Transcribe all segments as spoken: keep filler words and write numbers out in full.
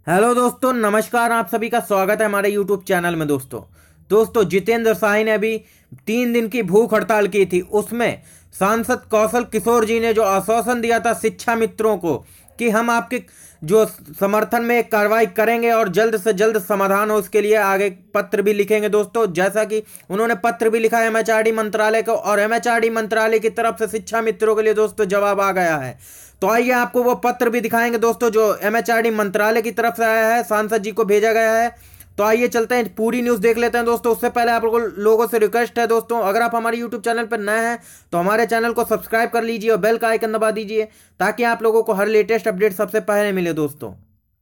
Hello दोस्तों, नमस्कार। आप सभी का स्वागत है हमारे यूट्यूब चैनल में। दोस्तों दोस्तों जितेंद्र साही ने अभी तीन दिन की भूख हड़ताल की थी। उसमें सांसद कौशल किशोर जी ने जो आश्वासन दिया था शिक्षा मित्रों को कि हम आपके जो समर्थन में एक कार्रवाई करेंगे और जल्द से जल्द समाधान हो, उसके लिए आगे पत्र भी लिखेंगे। दोस्तों जैसा कि उन्होंने पत्र भी लिखा है एमएचआरडी मंत्रालय को, और एमएचआरडी मंत्रालय की तरफ से शिक्षा मित्रों के लिए दोस्तों जवाब आ गया है। तो आइए आपको वो पत्र भी दिखाएंगे दोस्तों, जो एमएचआरडी मंत्रालय की तरफ से आया है, सांसद जी को भेजा गया है। तो आइए चलते हैं, पूरी न्यूज़ देख लेते हैं दोस्तों। उससे पहले आप लोगों लोगों से रिक्वेस्ट है दोस्तों, अगर आप हमारे यूट्यूब चैनल पर नए हैं तो हमारे चैनल को सब्सक्राइब कर लीजिए और बेल का आइकन दबा दीजिए, ताकि आप लोगों को हर लेटेस्ट अपडेट सबसे पहले मिले। दोस्तों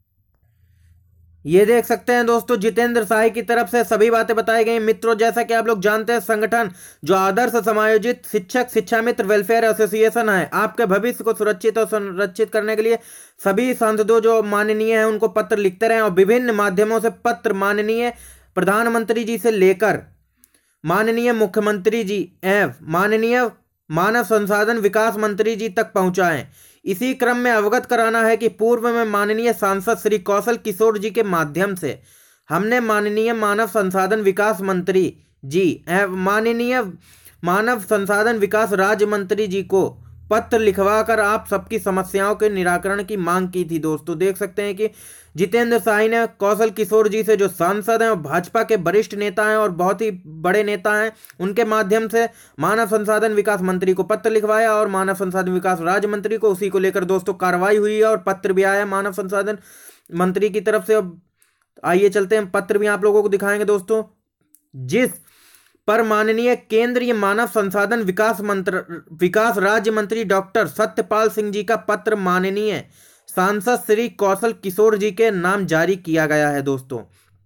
ये देख सकते हैं दोस्तों, जितेंद्र साही की तरफ से सभी बातें बताई गई। मित्रों, जैसा कि आप लोग जानते हैं, संगठन जो आदर्श समायोजित शिक्षक शिक्षा मित्र वेलफेयर एसोसिएशन है, आपके भविष्य को सुरक्षित और संरक्षित करने के लिए सभी सांसदों जो माननीय हैं उनको पत्र लिखते रहे, और विभिन्न माध्यमों से पत्र माननीय प्रधानमंत्री जी से लेकर माननीय मुख्यमंत्री जी एवं माननीय मानव संसाधन विकास मंत्री जी तक पहुंचाएं। इसी क्रम में अवगत कराना है कि पूर्व में माननीय सांसद श्री कौशल किशोर जी के माध्यम से हमने माननीय मानव संसाधन विकास मंत्री जी एवं माननीय मानव संसाधन विकास राज्य मंत्री जी को पत्र लिखवाकर आप सबकी समस्याओं के निराकरण की मांग की थी। दोस्तों देख सकते हैं कि जितेंद्र साही ने कौशल किशोर जी से, जो सांसद हैं और भाजपा के वरिष्ठ नेता हैं और बहुत ही बड़े नेता हैं, उनके माध्यम से मानव संसाधन विकास मंत्री को पत्र लिखवाया और मानव संसाधन विकास राज्य मंत्री को, उसी को लेकर दोस्तों कार्रवाई हुई है और पत्र भी आया मानव संसाधन मंत्री की तरफ से। अब आइए चलते हैं, पत्र भी आप लोगों को दिखाएंगे दोस्तों, जिस पर माननीय केंद्रीय मानव संसाधन विकास मंत्र विकास राज्य मंत्री डॉक्टर सत्यपाल सिंह जी का पत्र माननीय सांसद श्री कौशल किशोर जी के नाम जारी किया गया है दोस्तों,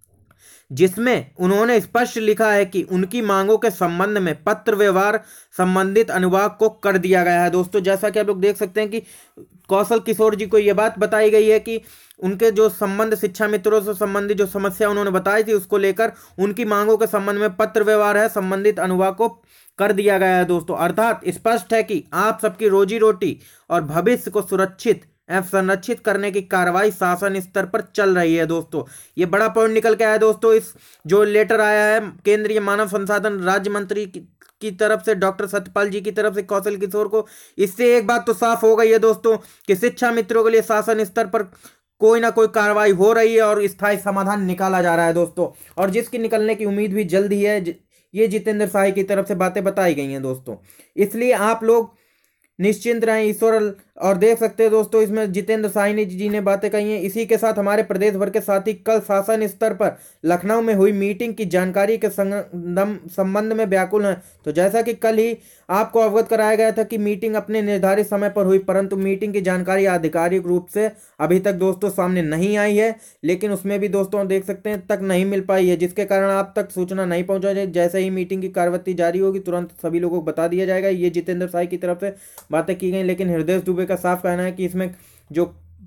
जिसमें उन्होंने स्पष्ट लिखा है कि उनकी मांगों के संबंध में पत्र व्यवहार संबंधित अनुभाग को कर दिया गया है। दोस्तों जैसा कि आप लोग देख सकते हैं कि कौशल किशोर जी को यह बात बताई गई है कि उनके जो संबंध शिक्षा मित्रों से संबंधित जो समस्या उन्होंने बताई थी, उसको लेकर उनकी मांगों के संबंध में पत्र व्यवहार है संबंधित अनुभाग को कर दिया गया है दोस्तों। अर्थात स्पष्ट है कि आप सबकी रोजी रोटी और भविष्य को सुरक्षित एवं संरक्षित करने की कार्रवाई शासन स्तर पर चल रही है। दोस्तों ये बड़ा पॉइंट निकल के आया दोस्तों, इस जो लेटर आया है केंद्रीय मानव संसाधन राज्य मंत्री की, की तरफ से डॉक्टर सत्यपाल जी की तरफ से कौशल किशोर को, इससे एक बात तो साफ हो गई है दोस्तों कि शिक्षा मित्रों के लिए शासन स्तर पर कोई ना कोई कार्रवाई हो रही है और स्थायी समाधान निकाला जा रहा है दोस्तों, और जिसकी निकलने की उम्मीद भी जल्द ही है। ये जितेंद्र साही की तरफ से बातें बताई गई हैं दोस्तों, इसलिए आप लोग निश्चिंत रहें ईश्वर। और देख सकते हैं दोस्तों, इसमें जितेंद्र साही जी ने बातें कही हैं। इसी के साथ हमारे प्रदेश भर के साथी कल शासन स्तर पर लखनऊ में हुई मीटिंग की जानकारी के संबंध में व्याकुल हैं। तो जैसा कि कल ही आपको अवगत कराया गया था कि मीटिंग अपने निर्धारित समय पर हुई, परंतु मीटिंग की जानकारी आधिकारिक रूप से अभी तक दोस्तों सामने नहीं आई है, लेकिन उसमें भी दोस्तों देख सकते हैं तक नहीं मिल पाई है, जिसके कारण आप तक सूचना नहीं पहुंचा जाए। जैसे ही मीटिंग की कार्यवाही जारी होगी तुरंत सभी लोगों को बता दिया जाएगा। ये जितेंद्र साही की तरफ से बातें की गई, लेकिन हृदय दुबे का साफ कहना है कि इसमें जो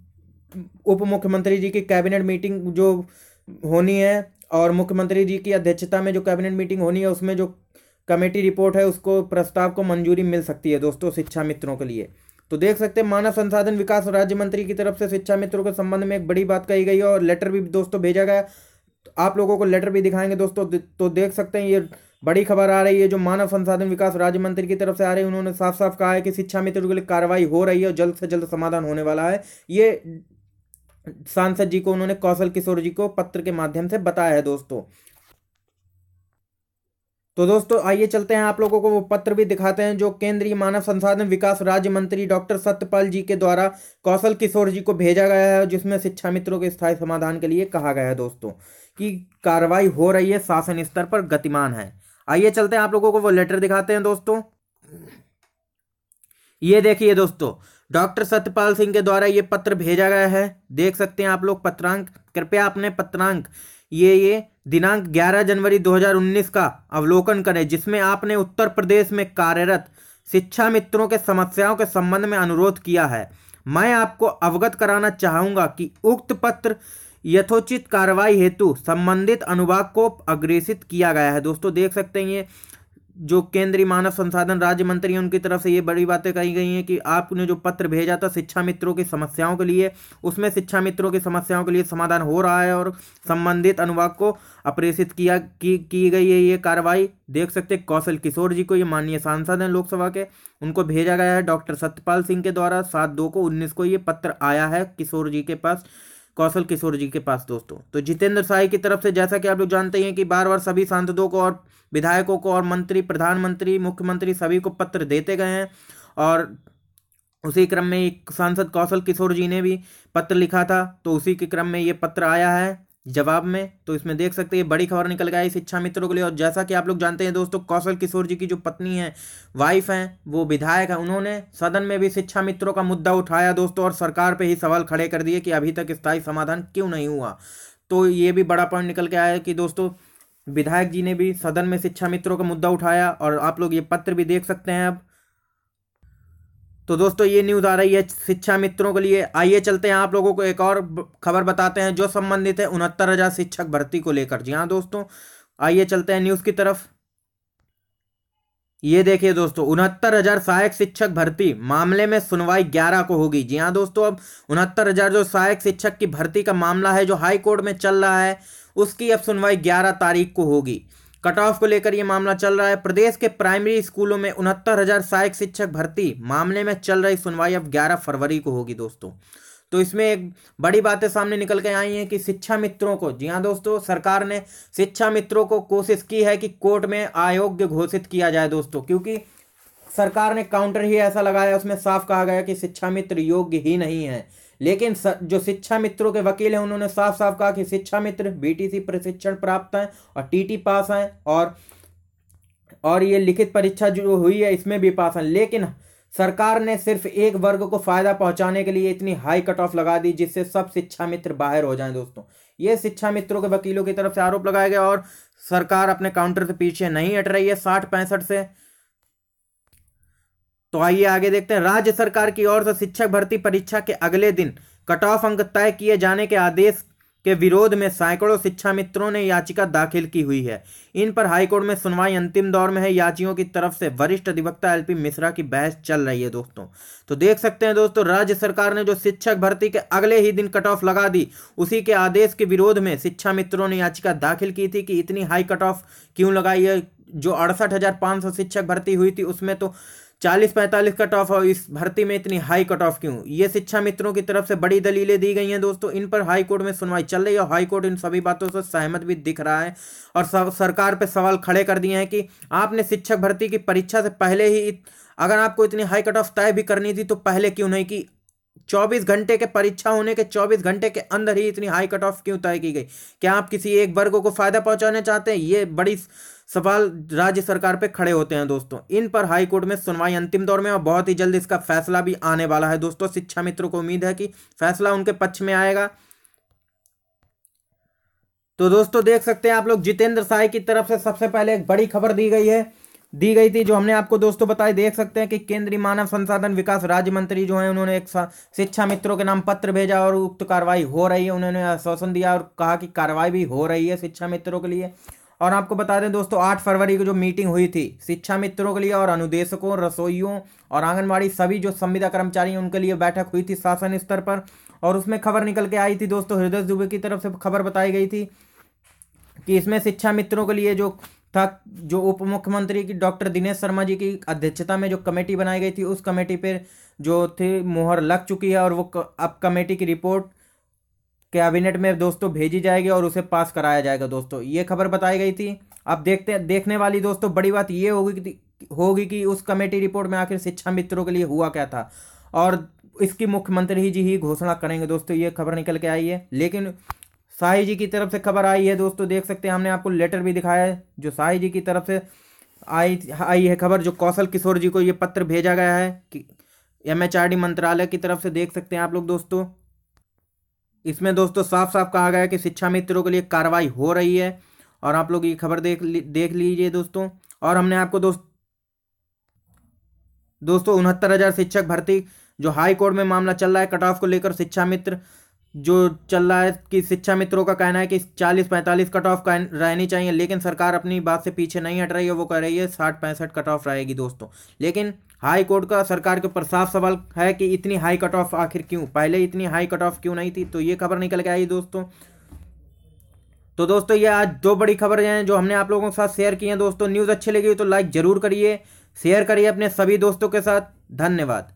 उप मुख्यमंत्री जी की कैबिनेट मीटिंग जो होनी है और मुख्यमंत्री जी की अध्यक्षता में जो कैबिनेट मीटिंग होनी है, उसमें जो कमेटी रिपोर्ट है उसको प्रस्ताव को मंजूरी मिल सकती है दोस्तों शिक्षा मित्रों के लिए। तो देख सकते हैं मानव संसाधन विकास राज्य मंत्री की तरफ से शिक्षा मित्रों के संबंध में एक बड़ी बात कही गई है और लेटर भी दोस्तों भेजा गया। तो आप लोगों को लेटर भी दिखाएंगे दोस्तों। तो देख सकते हैं ये बड़ी खबर आ रही है जो मानव संसाधन विकास राज्य मंत्री की तरफ से आ रही है। उन्होंने साफ साफ कहा है कि शिक्षा मित्रों के लिए कार्रवाई हो रही है और जल्द से जल्द समाधान होने वाला है। ये सांसद जी को उन्होंने कौशल किशोर जी को पत्र के माध्यम से बताया है दोस्तों। तो दोस्तों आइए चलते हैं, आप लोगों को वो पत्र भी दिखाते हैं जो केंद्रीय मानव संसाधन विकास राज्य मंत्री डॉक्टर सत्यपाल जी के द्वारा कौशल किशोर जी को भेजा गया है, जिसमें शिक्षा मित्रों के स्थायी समाधान के लिए कहा गया है दोस्तों कि कार्रवाई हो रही है, शासन स्तर पर गतिमान है। आइए चलते हैं, आप लोगों को वो लेटर दिखाते हैं दोस्तों। ये देखिए दोस्तों, डॉक्टर सत्यपाल सिंह के द्वारा ये पत्र भेजा गया है। देख सकते हैं आप लोग पत्रांक, कृपया अपने पत्रांक ये ये दिनांक ग्यारह जनवरी दो हज़ार उन्नीस का अवलोकन करें, जिसमें आपने उत्तर प्रदेश में कार्यरत शिक्षा मित्रों के समस्याओं के संबंध में अनुरोध किया है। मैं आपको अवगत कराना चाहूंगा कि उक्त पत्र यथोचित कार्रवाई हेतु संबंधित अनुभाग को अग्रेसित किया गया है। दोस्तों देख सकते हैं ये जो केंद्रीय मानव संसाधन राज्य मंत्री हैं उनकी तरफ से ये बड़ी बातें कही गई हैं कि आपने जो पत्र भेजा था शिक्षा मित्रों की समस्याओं के लिए, उसमें शिक्षा मित्रों की समस्याओं के लिए समाधान हो रहा है और संबंधित अनुभाग को अप्रेषित किया की की गई है ये कार्रवाई। देख सकते हैं कौशल किशोर जी को, ये माननीय सांसद हैं लोकसभा के, उनको भेजा गया है डॉक्टर सत्यपाल सिंह के द्वारा। सात दो को उन्नीस को ये पत्र आया है किशोर जी के पास, कौशल किशोर जी के पास दोस्तों। तो जितेंद्र साय की तरफ से जैसा कि आप लोग जानते हैं कि बार बार सभी सांसदों को और विधायकों को और मंत्री, प्रधानमंत्री, मुख्यमंत्री सभी को पत्र देते गए हैं और उसी क्रम में एक सांसद कौशल किशोर जी ने भी पत्र लिखा था, तो उसी के क्रम में ये पत्र आया है जवाब में। तो इसमें देख सकते हैं बड़ी खबर निकल गई शिक्षा मित्रों के लिए। और जैसा कि आप लोग जानते हैं दोस्तों, कौशल किशोर जी की जो पत्नी है, वाइफ हैं, वो विधायक है, उन्होंने सदन में भी शिक्षा मित्रों का मुद्दा उठाया दोस्तों और सरकार पे ही सवाल खड़े कर दिए कि अभी तक स्थायी समाधान क्यों नहीं हुआ। तो ये भी बड़ा पॉइंट निकल के आया है कि दोस्तों विधायक जी ने भी सदन में शिक्षा मित्रों का मुद्दा उठाया और आप लोग ये पत्र भी देख सकते हैं अब। तो दोस्तों ये न्यूज़ आ रही है शिक्षा मित्रों के लिए। आइए चलते हैं आप लोगों को एक और खबर बताते हैं जो संबंधित है उनहत्तर हजार शिक्षक भर्ती को लेकर। जी हाँ दोस्तों, आइए चलते हैं न्यूज़ की तरफ। ये देखिए दोस्तों, उनहत्तर हजार सहायक शिक्षक भर्ती मामले में सुनवाई ग्यारह को होगी। जी हाँ दोस्तों, अब उनहत्तर हजार जो सहायक शिक्षक की भर्ती का मामला है जो हाई कोर्ट में चल रहा है, उसकी अब सुनवाई ग्यारह तारीख को होगी। कट ऑफ को लेकर ये मामला चल रहा है। प्रदेश के प्राइमरी स्कूलों में उनहत्तर हजार सहायक शिक्षक भर्ती मामले में चल रही सुनवाई अब ग्यारह फरवरी को होगी दोस्तों। तो इसमें एक बड़ी बातें सामने निकल के आई हैं कि शिक्षा मित्रों को, जी हाँ दोस्तों, सरकार ने शिक्षा मित्रों को कोशिश की है कि कोर्ट में अयोग्य घोषित किया जाए दोस्तों, क्योंकि सरकार ने काउंटर ही ऐसा लगाया, उसमें साफ कहा गया कि शिक्षा मित्र योग्य ही नहीं है। लेकिन जो शिक्षा मित्रों के वकील हैं उन्होंने साफ साफ कहा कि शिक्षा मित्र बीटीसी प्रशिक्षण प्राप्त हैं और टीटी पास हैं और और ये लिखित परीक्षा जो हुई है इसमें भी पास हैं। लेकिन सरकार ने सिर्फ एक वर्ग को फायदा पहुंचाने के लिए इतनी हाई कट ऑफ लगा दी जिससे सब शिक्षा मित्र बाहर हो जाएं दोस्तों। ये शिक्षा मित्रों के वकीलों की तरफ से आरोप लगाया गया और सरकार अपने काउंटर से पीछे नहीं हट रही है साठ पैंसठ से। तो आइए आगे देखते हैं। राज्य सरकार की ओर से शिक्षक भर्ती परीक्षा के अगले दिन कट ऑफ अंक तय किए जाने के आदेश के विरोध में सैकड़ों शिक्षा मित्रों ने याचिका दाखिल की हुई है। इन पर हाईकोर्ट में सुनवाई अंतिम दौर में है। याचियों की तरफ से वरिष्ठ अधिवक्ता एलपी मिश्रा की बहस चल रही है दोस्तों। तो देख सकते हैं दोस्तों, राज्य सरकार ने जो शिक्षक भर्ती के अगले ही दिन कट ऑफ लगा दी, उसी के आदेश के विरोध में शिक्षा मित्रों ने याचिका दाखिल की थी कि इतनी हाई कट ऑफ क्यों लगाई है। जो अड़सठ हजार पाँच सौ शिक्षक भर्ती हुई थी उसमें तो चालीस पैंतालीस कट ऑफ और इस भर्ती में इतनी हाई कट ऑफ क्यों। ये शिक्षा मित्रों की तरफ से बड़ी दलीलें दी गई हैं दोस्तों। इन पर हाई कोर्ट में सुनवाई चल रही है और हाई कोर्ट इन सभी बातों से सहमत भी दिख रहा है और सरकार पे सवाल खड़े कर दिए हैं कि आपने शिक्षक भर्ती की परीक्षा से पहले ही, अगर आपको इतनी हाई कट ऑफ तय भी करनी थी तो पहले क्यों नहीं की। चौबीस घंटे के परीक्षा होने के चौबीस घंटे के अंदर ही इतनी हाई कट ऑफ क्यों तय की गई। क्या आप किसी एक वर्ग को फायदा पहुंचाना चाहते हैं? ये बड़ी सवाल राज्य सरकार पे खड़े होते हैं दोस्तों। इन पर हाई कोर्ट में सुनवाई अंतिम दौर में और बहुत ही जल्द इसका फैसला भी आने वाला है दोस्तों। शिक्षा मित्रों को उम्मीद है कि फैसला उनके पक्ष में आएगा। तो दोस्तों देख सकते हैं आप लोग, जितेंद्र साय की तरफ से सबसे पहले एक बड़ी खबर दी गई है दी गई थी जो हमने आपको दोस्तों बताई। देख सकते हैं कि केंद्रीय मानव संसाधन विकास राज्य मंत्री जो है उन्होंने एक शिक्षा मित्रों के नाम पत्र भेजा और उक्त कार्रवाई हो रही है। उन्होंने आश्वासन दिया और कहा कि कार्रवाई भी हो रही है शिक्षा मित्रों के लिए। और आपको बता दें दोस्तों, आठ फरवरी को जो मीटिंग हुई थी शिक्षा मित्रों के लिए और अनुदेशकों, रसोइयों और आंगनबाड़ी सभी जो संविदा कर्मचारी हैं उनके लिए बैठक हुई थी शासन स्तर पर। और उसमें खबर निकल के आई थी दोस्तों, हृदय दुबे की तरफ से खबर बताई गई थी कि इसमें शिक्षा मित्रों के लिए जो था, जो उप मुख्यमंत्री की डॉक्टर दिनेश शर्मा जी की अध्यक्षता में जो कमेटी बनाई गई थी, उस कमेटी पर जो थी मोहर लग चुकी है और वो अब कमेटी की रिपोर्ट कैबिनेट में दोस्तों भेजी जाएगी और उसे पास कराया जाएगा दोस्तों। ये खबर बताई गई थी। अब देखते हैं, देखने वाली दोस्तों बड़ी बात ये होगी कि होगी कि उस कमेटी रिपोर्ट में आखिर शिक्षा मित्रों के लिए हुआ क्या था और इसकी मुख्यमंत्री जी ही घोषणा करेंगे दोस्तों। ये खबर निकल के आई है। लेकिन शाही जी की तरफ से खबर आई है दोस्तों, देख सकते हैं हमने आपको लेटर भी दिखाया है जो शाही जी की तरफ से आई आई है खबर, जो कौशल किशोर जी को ये पत्र भेजा गया है कि एमएचआरडी मंत्रालय की तरफ से। देख सकते हैं आप लोग दोस्तों, इसमें दोस्तों साफ साफ कहा गया है कि शिक्षा मित्रों के लिए कार्रवाई हो रही है और आप लोग ये खबर देख ली, देख लीजिए दोस्तों। और हमने आपको दोस्त दोस्तों उनहत्तर हजार शिक्षक भर्ती जो हाई कोर्ट में मामला चल रहा है कट ऑफ को लेकर, शिक्षा मित्र जो चल रहा है कि शिक्षा मित्रों का कहना है कि चालीस पैंतालीस कट ऑफ रहनी चाहिए, लेकिन सरकार अपनी बात से पीछे नहीं हट रही है, वो कह रही है साठ पैंसठ कट ऑफ रहेगी दोस्तों। लेकिन हाई कोर्ट का सरकार के ऊपर साफ सवाल है कि इतनी हाई कट ऑफ आखिर क्यों, पहले इतनी हाई कट ऑफ क्यों नहीं थी। तो ये खबर निकल के आई दोस्तों। तो दोस्तों ये आज दो बड़ी खबरें हैं जो हमने आप लोगों के साथ शेयर की हैं दोस्तों। न्यूज़ अच्छी लगी तो लाइक जरूर करिए, शेयर करिए अपने सभी दोस्तों के साथ। धन्यवाद।